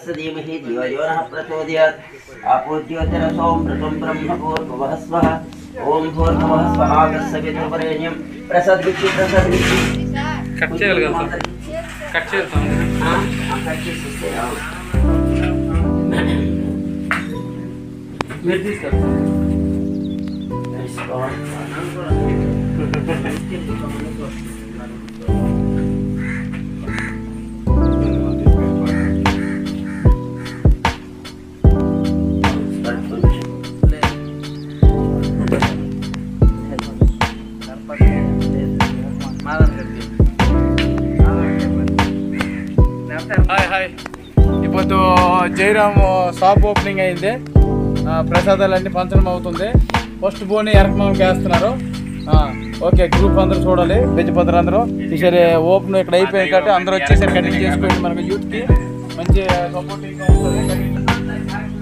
धीमहि धियो यो नः प्रचोदयात् आपूज्योतिरसों ऋतं ब्रह्मभूर्भुवः स्वः ओं भूर्भुवः स्वः सवितुर्वरेण्यं प्रसद्भिः कट చేయగలుగుతాం కట్ చేస్తాం కట్ చేస్తే మీరు తీసుకెళ్తాం హాయ్ హాయ్ ఇప్పుడు జయరామ్ షాప్ ఓపెనింగ్ అయింది ప్రసాదాలన్నీ పంచడం అవుతుంది ఫస్ట్ బోని ఎరకమామకి వేస్తున్నారు ఓకే గ్రూప్ అందరూ చూడాలి బెజ్జపత్ర అందరూ ఈసారి ఓపెన్ ఇక్కడ అయిపోయింది కాబట్టి అందరూ వచ్చేసరి కటింగ్ చేసుకోండి మనకు యూత్కి మంచి సపోర్టింగ్గా ఉంటుంది